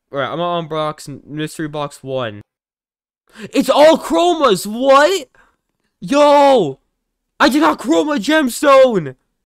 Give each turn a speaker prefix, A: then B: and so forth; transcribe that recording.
A: Alright, I'm gonna unbox mystery box 1. It's all chromas! What? Yo! I just got chroma gemstone!